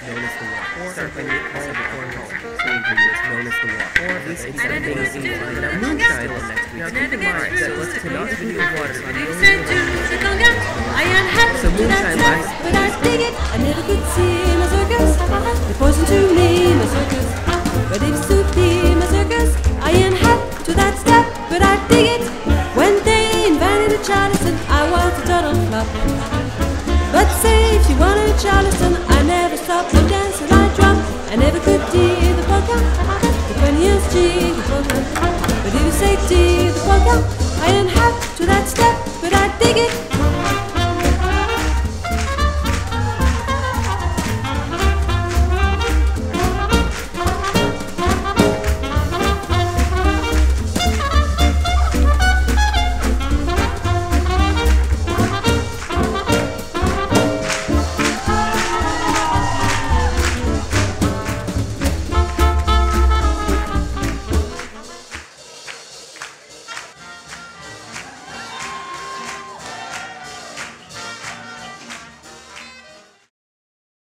known as the walk. Or something called the cornhole. So it's known as the walk. Or this is something is inclined. Now moonshine next week. Now keep in mind that let's not to do water. So moonshine last. But I dig it. I never could see my circus. The poison to me, my circus. But if to be my circus, I ain't hap to that step. But I dig it. When they invented a Charleston, I was a total flop. But say if you wanted a Charleston, I never stopped and danced and I drop. I never could dig the polka, the funniest jig the polka. But if you say dig the polka, I ain't hap to that step. But I dig it.